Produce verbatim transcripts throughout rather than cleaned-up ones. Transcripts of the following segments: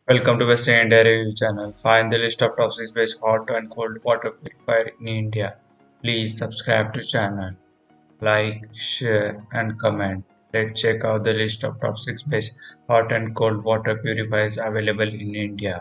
Welcome to West India Review channel. Find the list of top six best hot and cold water purifier in India. Please subscribe to channel, like, share and comment. Let's check out the list of top six best hot and cold water purifiers available in India.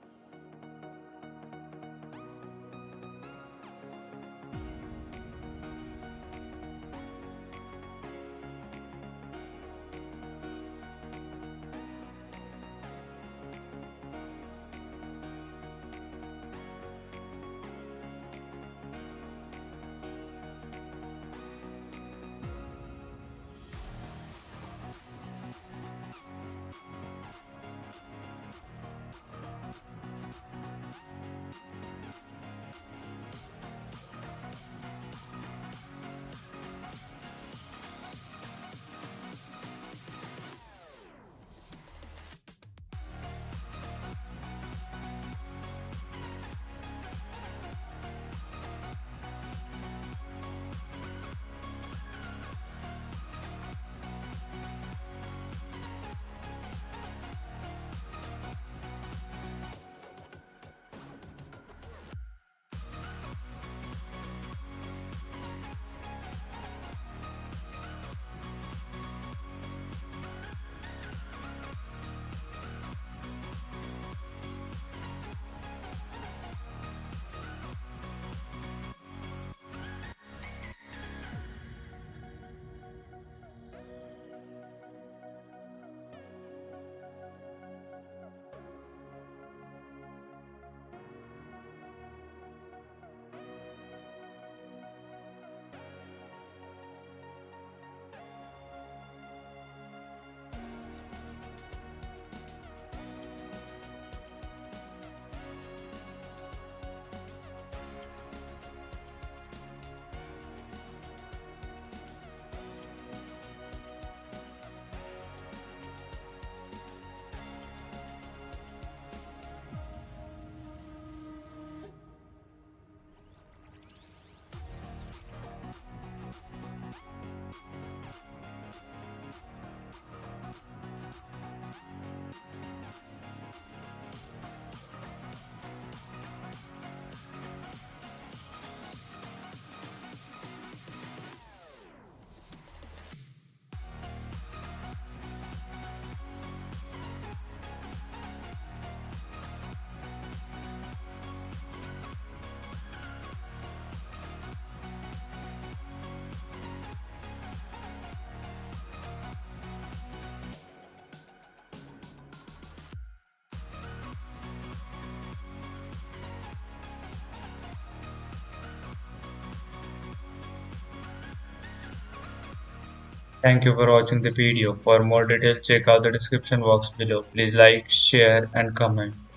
Thank you for watching the video. For more details, check out the description box below. Please like, share and comment.